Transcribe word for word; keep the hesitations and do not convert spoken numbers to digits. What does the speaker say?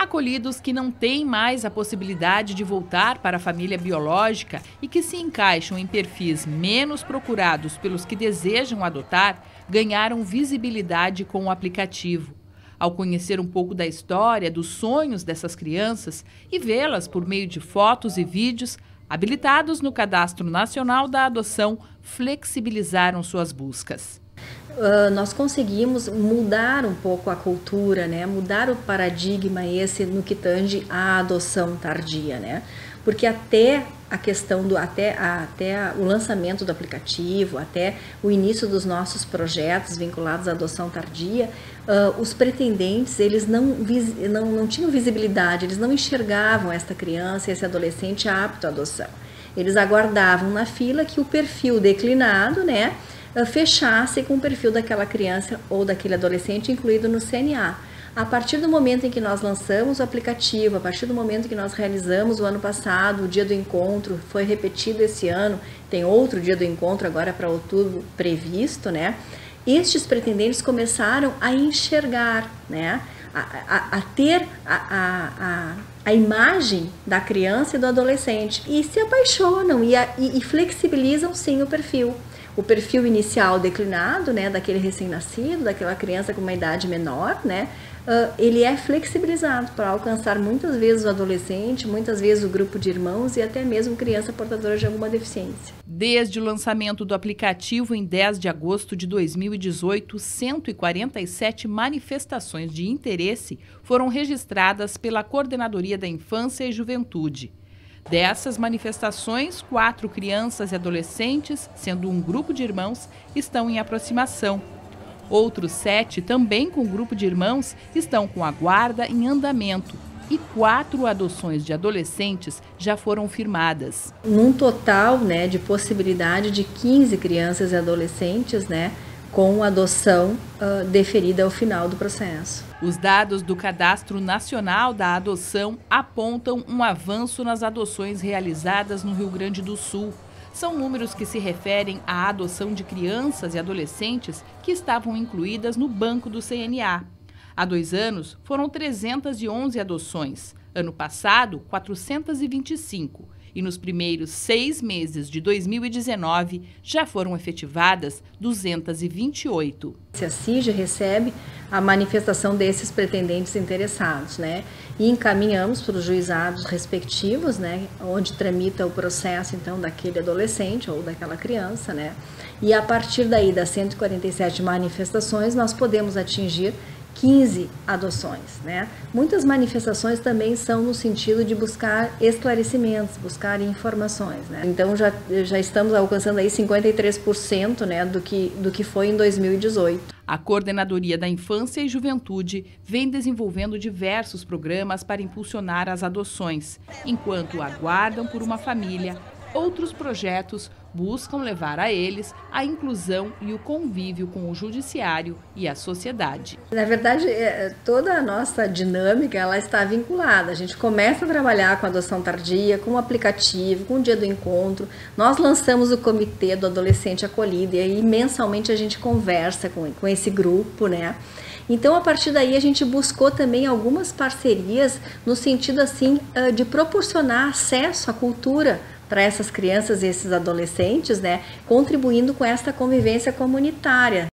acolhidos que não têm mais a possibilidade de voltar para a família biológica e que se encaixam em perfis menos procurados pelos que desejam adotar, ganharam visibilidade com o aplicativo. Ao conhecer um pouco da história, dos sonhos dessas crianças e vê-las por meio de fotos e vídeos, habilitados no Cadastro Nacional da Adoção, flexibilizaram suas buscas. Uh, nós conseguimos mudar um pouco a cultura, né? Mudar o paradigma esse no que tange à adoção tardia, né? Porque até a questão do até, a, até o lançamento do aplicativo, até o início dos nossos projetos vinculados à adoção tardia, uh, os pretendentes eles não, não, não tinham visibilidade, eles não enxergavam esta criança, esse adolescente apto à adoção. Eles aguardavam na fila que o perfil declinado, né, fechasse com o perfil daquela criança ou daquele adolescente incluído no C N A. A partir do momento em que nós lançamos o aplicativo, a partir do momento em que nós realizamos o ano passado, o dia do encontro, foi repetido esse ano, tem outro dia do encontro agora para outubro previsto, né? Estes pretendentes começaram a enxergar, né? A, a, a ter a, a, a, a imagem da criança e do adolescente e se apaixonam e, a, e, e flexibilizam sim o perfil. O perfil inicial declinado, né, daquele recém-nascido, daquela criança com uma idade menor, né, uh, ele é flexibilizado para alcançar muitas vezes o adolescente, muitas vezes o grupo de irmãos e até mesmo criança portadora de alguma deficiência. Desde o lançamento do aplicativo em dez de agosto de dois mil e dezoito, cento e quarenta e sete manifestações de interesse foram registradas pela Coordenadoria da Infância e Juventude. Dessas manifestações, quatro crianças e adolescentes, sendo um grupo de irmãos, estão em aproximação. Outros sete, também com grupo de irmãos, estão com a guarda em andamento. E quatro adoções de adolescentes já foram firmadas. Num total, né, de possibilidade de quinze crianças e adolescentes, né, com adoção uh, deferida ao final do processo. Os dados do Cadastro Nacional da Adoção apontam um avanço nas adoções realizadas no Rio Grande do Sul. São números que se referem à adoção de crianças e adolescentes que estavam incluídas no banco do C N A. Há dois anos, foram trezentas e onze adoções. Ano passado, quatrocentas e vinte e cinco. E nos primeiros seis meses de dois mil e dezenove, já foram efetivadas duzentas e vinte e oito. A CIJ recebe a manifestação desses pretendentes interessados, né? E encaminhamos para os juizados respectivos, né? Onde tramita o processo, então, daquele adolescente ou daquela criança, né? E a partir daí, das cento e quarenta e sete manifestações, nós podemos atingir quinze adoções, né? Muitas manifestações também são no sentido de buscar esclarecimentos, buscar informações, né? Então já, já estamos alcançando aí cinquenta e três por cento, né, do que, do que foi em dois mil e dezoito. A Coordenadoria da Infância e Juventude vem desenvolvendo diversos programas para impulsionar as adoções. Enquanto aguardam por uma família, outros projetos buscam levar a eles a inclusão e o convívio com o judiciário e a sociedade. Na verdade, toda a nossa dinâmica ela está vinculada. A gente começa a trabalhar com a adoção tardia, com o aplicativo, com o dia do encontro. Nós lançamos o comitê do adolescente acolhido e aí mensalmente a gente conversa com, com esse grupo, né? Então, a partir daí, a gente buscou também algumas parcerias no sentido assim de proporcionar acesso à cultura para essas crianças e esses adolescentes, né, contribuindo com esta convivência comunitária.